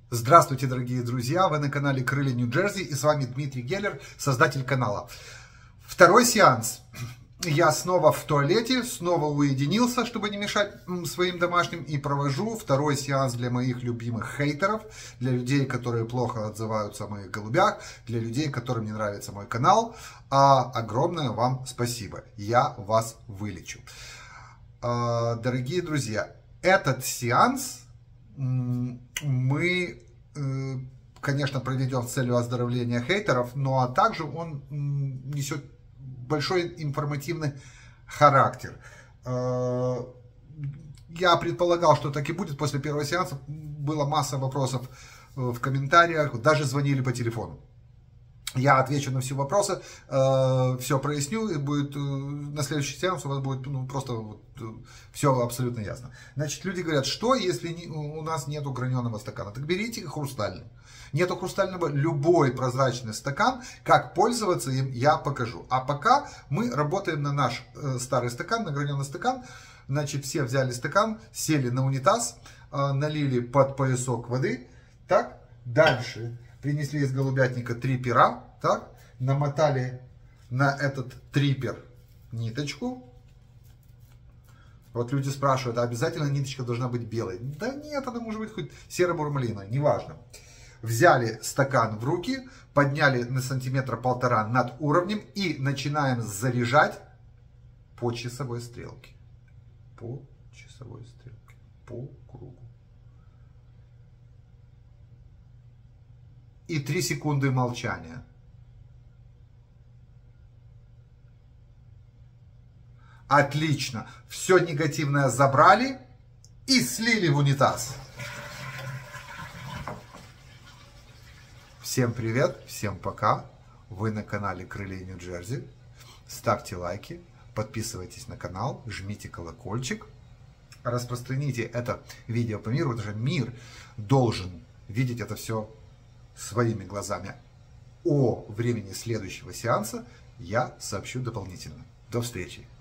Здравствуйте, дорогие друзья! Вы на канале Крылья Нью-Джерси, и с вами Дмитрий Геллер, создатель канала. Второй сеанс. Я снова в туалете, снова уединился, чтобы не мешать своим домашним, и провожу второй сеанс для моих любимых хейтеров, для людей, которые плохо отзываются о моих голубях, для людей, которым не нравится мой канал. Огромное вам спасибо, я вас вылечу. Дорогие друзья, этот сеанс мы, конечно, проведем с целью оздоровления хейтеров, но также он несет большой информативный характер. Я предполагал, что так и будет. После первого сеанса была масса вопросов в комментариях, даже звонили по телефону. Я отвечу на все вопросы, все проясню, и будет на следующий сеанс у вас будет просто все абсолютно ясно. Значит, люди говорят, что если у нас нету граненого стакана? Так берите хрустальный. Нету хрустального, любой прозрачный стакан, как пользоваться им, я покажу. А пока мы работаем на наш старый стакан, на граненый стакан. Значит, все взяли стакан, сели на унитаз, налили под поясок воды. Так, дальше принесли из голубятника 3 пера, так, намотали на этот трипер ниточку. Вот люди спрашивают, а обязательно ниточка должна быть белой? Да нет, она может быть хоть серо-бурмалиновой, неважно. Взяли стакан в руки, подняли на сантиметра 1,5 над уровнем и начинаем заряжать по часовой стрелке. По часовой стрелке, по кругу. И 3 секунды молчания. Отлично. Все негативное забрали и слили в унитаз. Всем привет, всем пока. Вы на канале Крылья Нью-Джерси. Ставьте лайки, подписывайтесь на канал, жмите колокольчик. Распространите это видео по миру. Потому что мир должен видеть это все своими глазами. О времени следующего сеанса я сообщу дополнительно. До встречи!